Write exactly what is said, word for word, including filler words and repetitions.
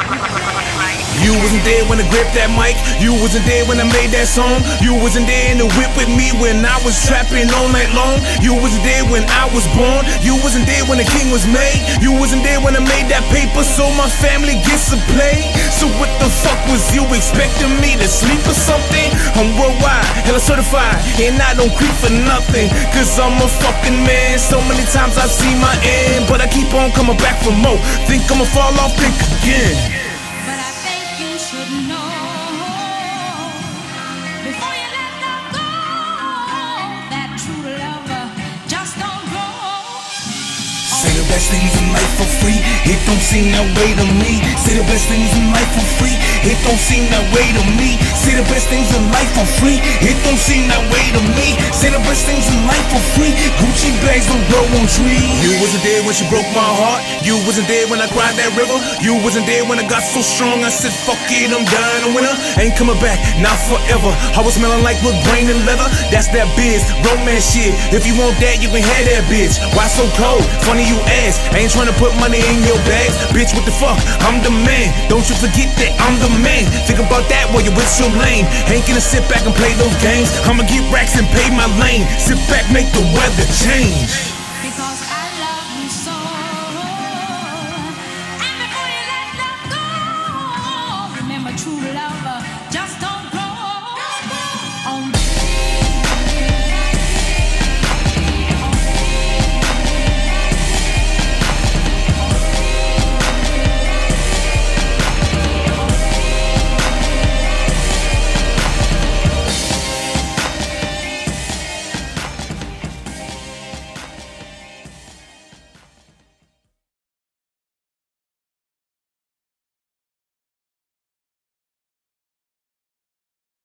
You wasn't there when I gripped that mic. You wasn't there when I made that song. You wasn't there in the whip with me when I was trapping all night long. You wasn't there when I was born. You wasn't there when the king was made. You wasn't there when I made that paper so my family gets to play. So what the fuck was you expecting me to sleep or something? I'm worldwide, hella certified, and I don't creep for nothing. Cause I'm a fucking man. So many times I've seen my end, but I keep on coming back for more. Think I'ma fall off, think again. Say the best things in life for free, it don't seem that way to me. Say the best things in life for free, it don't seem that way to me. Say the best things in life for free, it don't seem that way to me. Say the best things in life for free, Gucci bags don't grow on trees. You wasn't there when she broke my heart. You wasn't there when I cried that river. You wasn't there when I got so strong I said fuck it, I'm dying a winner. Ain't coming back, not forever. I was smelling like wood grain and leather. That's that biz, romance shit. If you want that, you can have that bitch. Why so cold? Funny you ask. I ain't trying to put money in your bags. Bitch, what the fuck? I'm the man. Don't you forget that I'm the man. Think about that while you're with your lane. Ain't gonna sit back and play those games. I'ma get racks and pay my lane. Sit back, make the weather change.